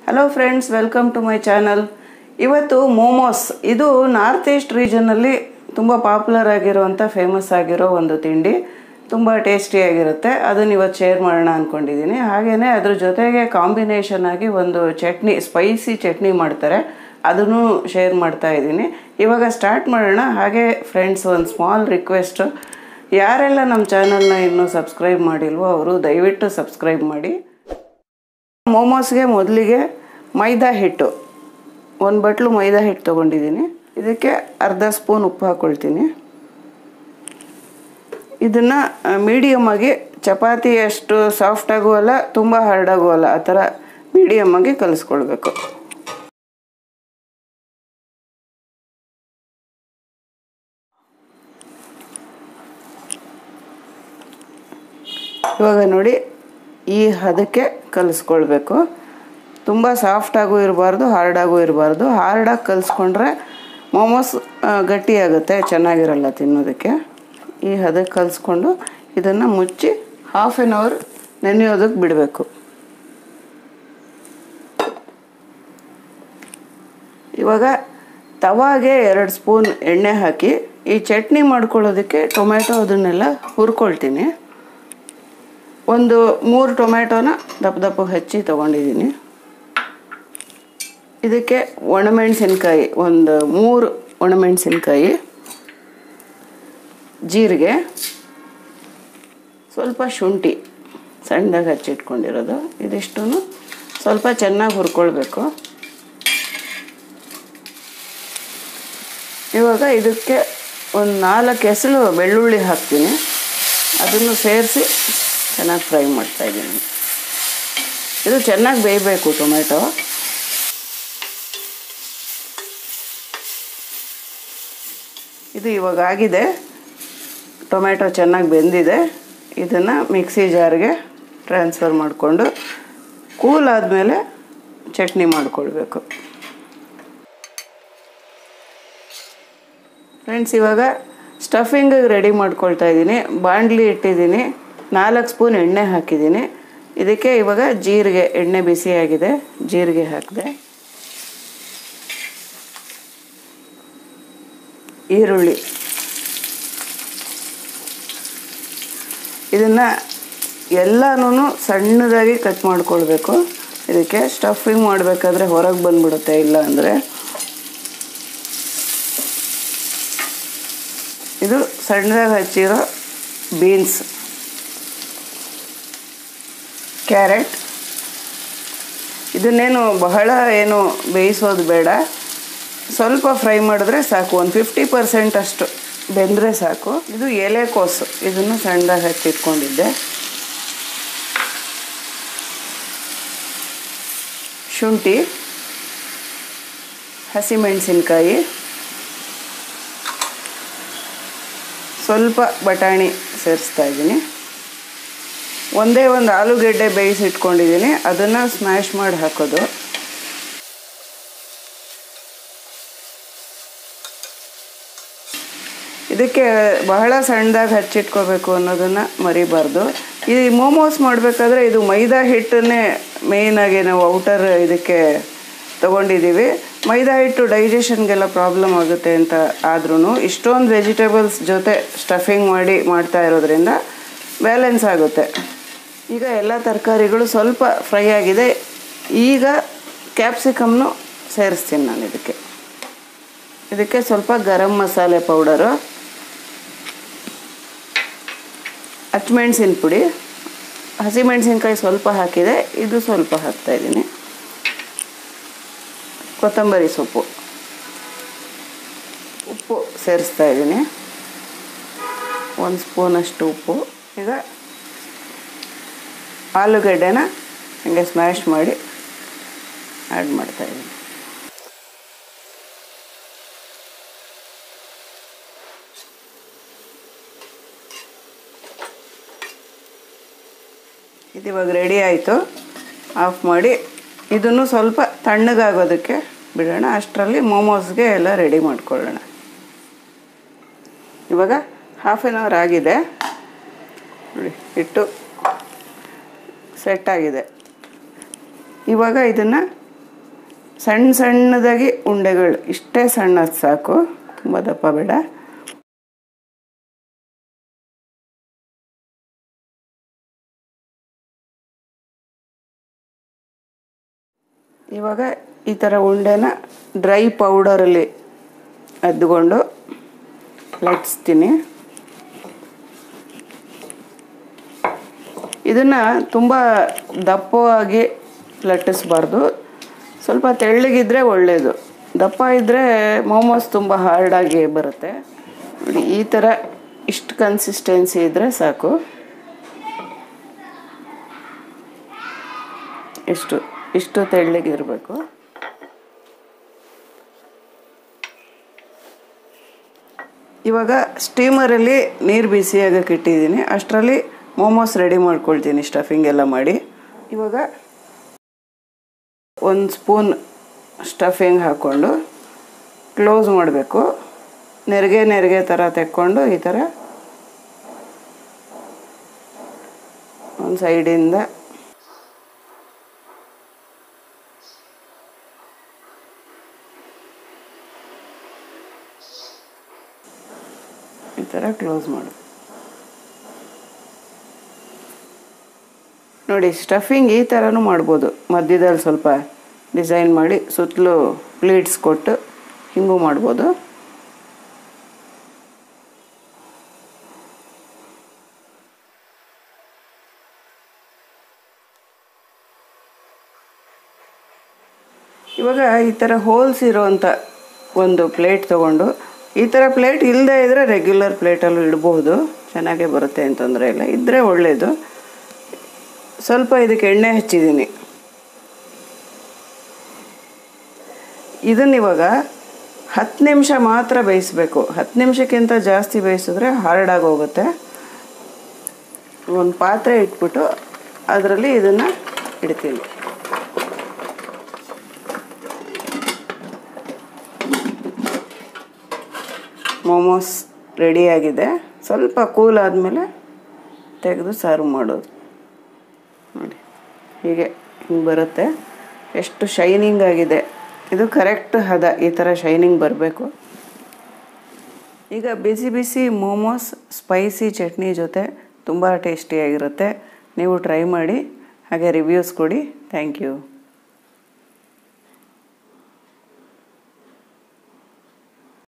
Hello friends, welcome to my channel. ಇವತ್ತು momos, ಇದು north East ರೀಜನಲ್ಲಿ ತುಂಬ ಪಾಪ್ಯುಲರ್ ಆಗಿರೋವಂಥ ಫೇಮಸ್ ಆಗಿರೋ ಒಂದು ತಿಂಡಿ. ತುಂಬ ಟೇಸ್ಟಿಯಾಗಿರುತ್ತೆ. ಅದನ್ನು ಇವತ್ತು ಶೇರ್ ಮಾಡೋಣ ಅಂದ್ಕೊಂಡಿದ್ದೀನಿ. ಹಾಗೆಯೇ ಅದ್ರ ಜೊತೆಗೆ ಕಾಂಬಿನೇಷನ್ ಆಗಿ ಒಂದು ಚಟ್ನಿ, ಸ್ಪೈಸಿ ಚಟ್ನಿ ಮಾಡ್ತಾರೆ, ಅದನ್ನು ಶೇರ್ ಮಾಡ್ತಾ ಇದ್ದೀನಿ. ಇವಾಗ ಸ್ಟಾರ್ಟ್ ಮಾಡೋಣ. ಹಾಗೆ ಫ್ರೆಂಡ್ಸ್, ಒಂದು ಸ್ಮಾಲ್ ರಿಕ್ವೆಸ್ಟು, ಯಾರೆಲ್ಲ ನಮ್ಮ ಚಾನಲ್ನ ಇನ್ನೂ ಸಬ್ಸ್ಕ್ರೈಬ್ ಮಾಡಿಲ್ವೋ ಅವರು ದಯವಿಟ್ಟು ಸಬ್ಸ್ಕ್ರೈಬ್ ಮಾಡಿ. ಮೋಮೋಸ್ಗೆ ಮೊದಲಿಗೆ ಮೈದಾ ಹಿಟ್ಟು, ಒಂದು ಬಟ್ಲು ಮೈದಾ ಹಿಟ್ಟು ತೊಗೊಂಡಿದ್ದೀನಿ. ಇದಕ್ಕೆ ಅರ್ಧ ಸ್ಪೂನ್ ಉಪ್ಪು ಹಾಕ್ಕೊಳ್ತೀನಿ. ಇದನ್ನು ಮೀಡಿಯಮ್ಮಾಗಿ, ಚಪಾತಿ ಅಷ್ಟು ಸಾಫ್ಟಾಗೂ ಅಲ್ಲ, ತುಂಬ ಹಾರ್ಡಾಗೂ ಅಲ್ಲ, ಆ ಥರ ಮೀಡಿಯಮ್ಮಾಗಿ ಕಲಿಸ್ಕೊಳ್ಬೇಕು. ಇವಾಗ ನೋಡಿ, ಈ ಹದಕ್ಕೆ ಕಲಿಸ್ಕೊಳ್ಬೇಕು. ತುಂಬ ಸಾಫ್ಟಾಗೂ ಇರಬಾರ್ದು, ಹಾರ್ಡಾಗೂ ಇರಬಾರ್ದು. ಹಾರ್ಡಾಗಿ ಕಲಿಸ್ಕೊಂಡ್ರೆ ಮೋಮೋಸ್ ಗಟ್ಟಿಯಾಗುತ್ತೆ, ಚೆನ್ನಾಗಿರಲ್ಲ ತಿನ್ನೋದಕ್ಕೆ. ಈ ಹದಕ್ಕೆ ಕಲಿಸ್ಕೊಂಡು ಇದನ್ನು ಮುಚ್ಚಿ ಹಾಫ್ ಆನ್ ಅವರ್ ನೆನೆಯೋದಕ್ಕೆ ಬಿಡಬೇಕು. ಇವಾಗ ತವಾಗೆ 2 ಸ್ಪೂನ್ ಎಣ್ಣೆ ಹಾಕಿ ಈ ಚಟ್ನಿ ಮಾಡ್ಕೊಳ್ಳೋದಕ್ಕೆ ಟೊಮೆಟೊ ಅದನ್ನೆಲ್ಲ ಹುರ್ಕೊಳ್ತೀನಿ. ಒಂದು 3 ಟೊಮೆಟೊನ ದಪ್ಪ ದಪ್ಪ ಹೆಚ್ಚಿ ತೊಗೊಂಡಿದ್ದೀನಿ. ಇದಕ್ಕೆ ಒಣಮೆಣಸಿನ್ಕಾಯಿ, ಒಂದು 3 ಒಣಮೆಣಸಿನ್ಕಾಯಿ, ಜೀರಿಗೆ, ಸ್ವಲ್ಪ ಶುಂಠಿ ಸಣ್ಣದಾಗಿ ಹಚ್ಚಿಟ್ಕೊಂಡಿರೋದು, ಇದಿಷ್ಟು ಸ್ವಲ್ಪ ಚೆನ್ನಾಗಿ ಹುರ್ಕೊಳ್ಬೇಕು. ಇವಾಗ ಇದಕ್ಕೆ ಒಂದು 4 ಎಸಳು ಬೆಳ್ಳುಳ್ಳಿ ಹಾಕ್ತೀನಿ. ಅದನ್ನು ಸೇರಿಸಿ ಚೆನ್ನಾಗಿ ಫ್ರೈ ಮಾಡ್ತಾಯಿದ್ದೀನಿ. ಇದು ಚೆನ್ನಾಗಿ ಬೇಯಬೇಕು ಟೊಮೆಟೊ. ಇದು ಇವಾಗ ಆಗಿದೆ, ಟೊಮೆಟೊ ಚೆನ್ನಾಗಿ ಬೆಂದಿದೆ. ಇದನ್ನು ಮಿಕ್ಸಿ ಜಾರ್ಗೆ ಟ್ರಾನ್ಸ್ಫರ್ ಮಾಡಿಕೊಂಡು ಕೂಲ್ ಆದಮೇಲೆ ಚಟ್ನಿ ಮಾಡಿಕೊಳ್ಬೇಕು. ಫ್ರೆಂಡ್ಸ್, ಇವಾಗ ಸ್ಟಫಿಂಗಿಗೆ ರೆಡಿ ಮಾಡ್ಕೊಳ್ತಾ ಇದ್ದೀನಿ. ಬಾಣಲಿ ಇಟ್ಟಿದ್ದೀನಿ, 4 ಸ್ಪೂನ್ ಎಣ್ಣೆ ಹಾಕಿದ್ದೀನಿ. ಇದಕ್ಕೆ ಇವಾಗ ಜೀರಿಗೆ, ಎಣ್ಣೆ ಬಿಸಿಯಾಗಿದೆ, ಜೀರಿಗೆ ಹಾಕಿದೆ. ಈರುಳ್ಳಿ, ಇದನ್ನು ಎಲ್ಲನೂ ಸಣ್ಣದಾಗಿ ಕಟ್ ಮಾಡ್ಕೊಳ್ಬೇಕು. ಇದಕ್ಕೆ ಸ್ಟಫಿಂಗ್ ಮಾಡಬೇಕಾದ್ರೆ ಹೊರಗೆ ಬಂದುಬಿಡುತ್ತೆ, ಇಲ್ಲ ಅಂದರೆ. ಇದು ಸಣ್ಣದಾಗಿ ಹಚ್ಚಿರೋ ಬೀನ್ಸ್, ಕ್ಯಾರೆಟ್. ಇದನ್ನೇನು ಬಹಳ ಏನು ಬೇಯಿಸೋದು ಬೇಡ, ಸ್ವಲ್ಪ ಫ್ರೈ ಮಾಡಿದ್ರೆ ಸಾಕು. ಒಂದು 50% ಅಷ್ಟು ಬೆಂದರೆ ಸಾಕು. ಇದು ಎಲೆಕೋಸು, ಇದನ್ನು ಸಣ್ಣದಾಗಿ ಹಚ್ಚಿಟ್ಕೊಂಡಿದ್ದೆ. ಶುಂಠಿ, ಹಸಿಮೆಣಸಿನ್ಕಾಯಿ, ಸ್ವಲ್ಪ ಬಟಾಣಿ ಸೇರಿಸ್ತಾ ಇದ್ದೀನಿ. ಒಂದೇ ಒಂದು ಆಲೂಗೆಡ್ಡೆ ಬೇಯಿಸಿಟ್ಕೊಂಡಿದ್ದೀನಿ, ಅದನ್ನು ಸ್ಮ್ಯಾಶ್ ಮಾಡಿ ಹಾಕೋದು. ಇದಕ್ಕೆ ಬಹಳ ಸಣ್ಣದಾಗಿ ಹಚ್ಚಿಟ್ಕೋಬೇಕು ಅನ್ನೋದನ್ನು ಮರಿಬಾರ್ದು. ಈ ಮೋಮೋಸ್ ಮಾಡಬೇಕಾದ್ರೆ ಇದು ಮೈದಾ ಹಿಟ್ಟನ್ನೇ ಮೇಯ್ನಾಗಿ ನಾವು ಔಟರ್ ಇದಕ್ಕೆ ತೊಗೊಂಡಿದ್ದೀವಿ. ಮೈದಾ ಹಿಟ್ಟು ಡೈಜೆಷನ್ಗೆಲ್ಲ ಪ್ರಾಬ್ಲಮ್ ಆಗುತ್ತೆ ಅಂತ ಆದ್ರೂ ಇಷ್ಟೊಂದು ವೆಜಿಟೇಬಲ್ಸ್ ಜೊತೆ ಸ್ಟಫಿಂಗ್ ಮಾಡಿ ಮಾಡ್ತಾ ಇರೋದ್ರಿಂದ ಬ್ಯಾಲೆನ್ಸ್ ಆಗುತ್ತೆ. ಈಗ ಎಲ್ಲ ತರಕಾರಿಗಳು ಸ್ವಲ್ಪ ಫ್ರೈ ಆಗಿದೆ. ಈಗ ಕ್ಯಾಪ್ಸಿಕಮ್ನು ಸೇರಿಸ್ತೀನಿ ನಾನು ಇದಕ್ಕೆ ಸ್ವಲ್ಪ ಗರಂ ಮಸಾಲೆ ಪೌಡರು, ಹಸಿಮೆಣಸಿನ ಪುಡಿ, ಹಸಿಮೆಣಸಿನ್ಕಾಯಿ ಸ್ವಲ್ಪ ಹಾಕಿದೆ, ಇದು ಸ್ವಲ್ಪ ಹಾಕ್ತಾಯಿದ್ದೀನಿ. ಕೊತ್ತಂಬರಿ ಸೊಪ್ಪು, ಉಪ್ಪು ಸೇರಿಸ್ತಾ ಇದ್ದೀನಿ, 1 ಸ್ಪೂನಷ್ಟು ಉಪ್ಪು. ಈಗ ಆಲೂಗಡ್ಡೆನ ಹೀಗೆ ಸ್ಮ್ಯಾಶ್ ಮಾಡಿ ಆ್ಯಡ್ ಮಾಡ್ತಾಯಿದ್ದೀನಿ. ಇದು ಇವಾಗ ರೆಡಿ ಆಯಿತು. ಆಫ್ ಮಾಡಿ ಇದನ್ನು ಸ್ವಲ್ಪ ತಣ್ಣಗಾಗೋದಕ್ಕೆ ಬಿಡೋಣ. ಅಷ್ಟರಲ್ಲಿ ಮೋಮೋಸ್ಗೆ ಎಲ್ಲ ರೆಡಿ ಮಾಡ್ಕೊಳ್ಳೋಣ. ಇವಾಗ ಹಾಫ್ ಆನ್ ಅವರ್ ಆಗಿದೆ ನೋಡಿ, ಹಿಟ್ಟು ಸೆಟ್ ಆಗಿದೆ. ಇವಾಗ ಇದನ್ನು ಸಣ್ಣ ಸಣ್ಣದಾಗಿ ಉಂಡೆಗಳು, ಇಷ್ಟೇ ಸಣ್ಣದು ಸಾಕು, ತುಂಬ ದಪ್ಪ ಬೇಡ. ಇವಾಗ ಈ ಥರ ಉಂಡೆನ ಡ್ರೈ ಪೌಡರಲ್ಲಿ ಅದ್ದುಕೊಂಡು ಲಟ್ಟಿಸ್ತೀನಿ. ಇದನ್ನು ತುಂಬ ದಪ್ಪವಾಗಿ ಲಟ್ಟಿಸ್ಬಾರ್ದು, ಸ್ವಲ್ಪ ತೆಳ್ಳಗಿದ್ರೆ ಒಳ್ಳೆಯದು. ದಪ್ಪ ಇದ್ದರೆ ಮೋಮೋಸ್ ತುಂಬ ಹಾರ್ಡಾಗಿ ಬರುತ್ತೆ. ನೋಡಿ ಈ ಥರ ಇಷ್ಟು ಕನ್ಸಿಸ್ಟೆನ್ಸಿ ಇದ್ದರೆ ಸಾಕು. ಇಷ್ಟು ತೆಳ್ಳಗಿರಬೇಕು. ಇವಾಗ ಸ್ಟೀಮರಲ್ಲಿ ನೀರು ಬಿಸಿಯಾಗಕ್ಕೆ ಇಟ್ಟಿದ್ದೀನಿ. ಅಷ್ಟರಲ್ಲಿ ಮೋಮೋಸ್ ರೆಡಿ ಮಾಡ್ಕೊಳ್ತೀನಿ, ಸ್ಟಫಿಂಗ್ ಎಲ್ಲ ಮಾಡಿ. ಇವಾಗ 1 ಸ್ಪೂನ್ ಸ್ಟಫಿಂಗ್ ಹಾಕ್ಕೊಂಡು ಕ್ಲೋಸ್ ಮಾಡಬೇಕು. ನೆರಿಗೆ ಥರ ತೆಕ್ಕೊಂಡು ಈ ಥರ ಒಂದು ಸೈಡಿಂದ ಈ ಥರ ಕ್ಲೋಸ್ ಮಾಡು. ನೋಡಿ ಸ್ಟಫಿಂಗ್ ಈ ಥರನೂ ಮಾಡ್ಬೋದು. ಮಧ್ಯದಲ್ಲಿ ಸ್ವಲ್ಪ ಡಿಸೈನ್ ಮಾಡಿ ಸುತ್ತಲೂ ಪ್ಲೀಟ್ಸ್ ಕೊಟ್ಟು ಹಿಂಗೂ ಮಾಡ್ಬೋದು. ಇವಾಗ ಈ ಥರ ಹೋಲ್ಸ್ ಇರೋವಂಥ ಒಂದು ಪ್ಲೇಟ್ ತೊಗೊಂಡು, ಈ ಥರ ಪ್ಲೇಟ್ ಇಲ್ಲದೇ ಇದ್ದರೆ ರೆಗ್ಯುಲರ್ ಪ್ಲೇಟಲ್ಲೂ ಇಡ್ಬೋದು, ಚೆನ್ನಾಗೇ ಬರುತ್ತೆ, ಏನು ತೊಂದರೆ ಇಲ್ಲ. ಇದ್ದರೆ ಒಳ್ಳೆಯದು. ಸ್ವಲ್ಪ ಇದಕ್ಕೆ ಎಣ್ಣೆ ಹಚ್ಚಿದ್ದೀನಿ. ಇದನ್ನಿವಾಗ 10 ನಿಮಿಷ ಮಾತ್ರ ಬೇಯಿಸಬೇಕು. 10 ನಿಮಿಷಕ್ಕಿಂತ ಜಾಸ್ತಿ ಬೇಯಿಸಿದ್ರೆ ಹಾರ್ಡಾಗಿ ಹೋಗುತ್ತೆ. ಒಂದು ಪಾತ್ರೆ ಇಟ್ಬಿಟ್ಟು ಅದರಲ್ಲಿ ಇದನ್ನು ಇಡ್ತೀನಿ. ಮೋಮೋಸ್ ರೆಡಿಯಾಗಿದೆ. ಸ್ವಲ್ಪ ಕೂಲ್ ಆದಮೇಲೆ ತೆಗೆದು ಸರ್ವ್ ಮಾಡೋದು. ನೋಡಿ ಹಿಂಗೆ ಬರುತ್ತೆ. ಎಷ್ಟು ಶೈನಿಂಗ್ ಆಗಿದೆ. ಇದು ಕರೆಕ್ಟ್ ಹದ, ಈ ಥರ ಶೈನಿಂಗ್ ಬರಬೇಕು. ಈಗ ಬಿಸಿ ಬಿಸಿ ಮೋಮೋಸ್ ಸ್ಪೈಸಿ ಚಟ್ನಿ ಜೊತೆ ತುಂಬ ಟೇಸ್ಟಿಯಾಗಿರುತ್ತೆ. ನೀವು ಟ್ರೈ ಮಾಡಿ, ಹಾಗೆ ರಿವ್ಯೂಸ್ ಕೊಡಿ. Thank you.